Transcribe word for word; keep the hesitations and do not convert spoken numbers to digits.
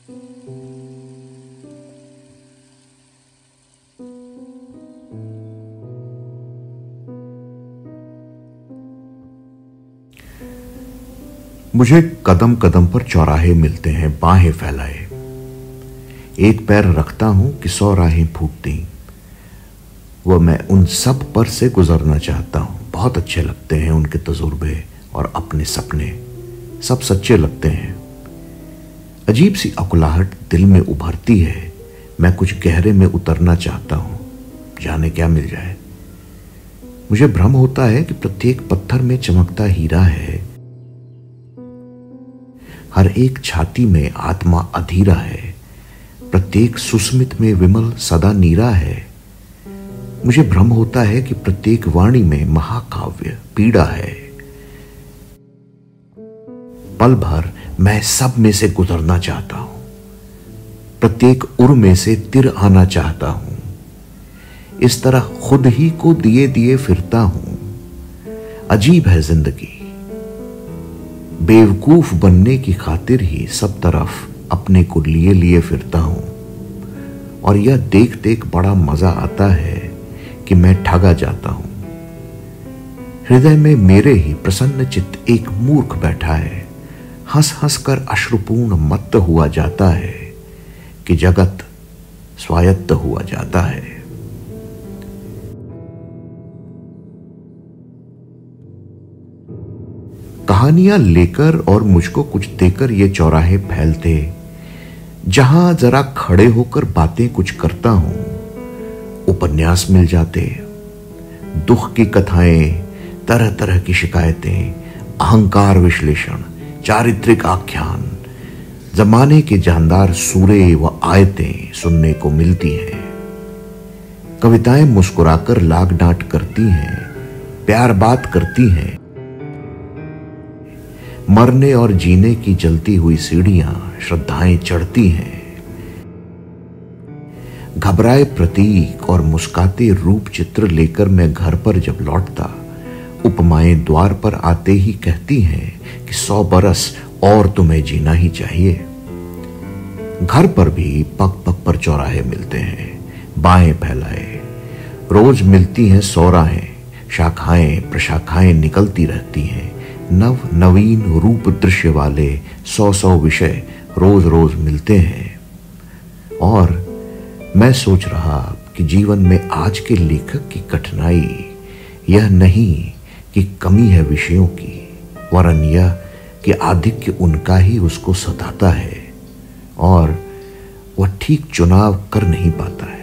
मुझे कदम कदम पर चौराहे मिलते हैं बाहें फैलाए। एक पैर रखता हूं कि सौ राहें फूटती, वह मैं उन सब पर से गुजरना चाहता हूं। बहुत अच्छे लगते हैं उनके तजुर्बे और अपने सपने, सब सच्चे लगते हैं। अजीब सी अकुलाहट दिल में उभरती है। मैं कुछ गहरे में उतरना चाहता हूं, जाने क्या मिल जाए। मुझे भ्रम होता है कि प्रत्येक पत्थर में चमकता हीरा है, हर एक छाती में आत्मा अधीरा है, प्रत्येक सुस्मित में विमल सदा नीरा है। मुझे भ्रम होता है कि प्रत्येक वाणी में महाकाव्य पीड़ा है। पल भर मैं सब में से गुजरना चाहता हूं, प्रत्येक उर में से तिर आना चाहता हूं। इस तरह खुद ही को दिए दिए फिरता हूं। अजीब है जिंदगी, बेवकूफ बनने की खातिर ही सब तरफ अपने को लिए लिए फिरता हूं। और यह देख देख बड़ा मजा आता है कि मैं ठगा जाता हूं। हृदय में मेरे ही प्रसन्न चित्त एक मूर्ख बैठा है, हंस हंस कर अश्रुपूर्ण मत्त हुआ जाता है कि जगत स्वायत्त हुआ जाता है। कहानियां लेकर और मुझको कुछ देकर ये चौराहे फैलते, जहां जरा खड़े होकर बातें कुछ करता हूं। उपन्यास मिल जाते, दुख की कथाएं, तरह तरह की शिकायतें, अहंकार विश्लेषण, चारित्रिक आख्यान, जमाने के जानदार सूरे व आयतें सुनने को मिलती हैं। कविताएं मुस्कुराकर लाग डांट करती हैं, प्यार बात करती हैं। मरने और जीने की जलती हुई सीढ़ियां श्रद्धाएं चढ़ती हैं। घबराए प्रतीक और मुस्काते रूप चित्र लेकर मैं घर पर जब लौटता, उपमाएं द्वार पर आते ही कहती हैं कि सौ बरस और तुम्हें जीना ही चाहिए। घर पर भी पग पग पर चौराहे मिलते हैं, बाहें फैलाए। रोज मिलती हैं सौ राहें, शाखाएं प्रशाखाएं निकलती रहती हैं। नव नवीन रूप दृश्य वाले सौ सौ विषय रोज रोज मिलते हैं। और मैं सोच रहा कि जीवन में आज के लेखक की कठिनाई यह नहीं कि कमी है विषयों की, वरन यह कि आधिक्य उनका ही उसको सताता है और वह ठीक चुनाव कर नहीं पाता है।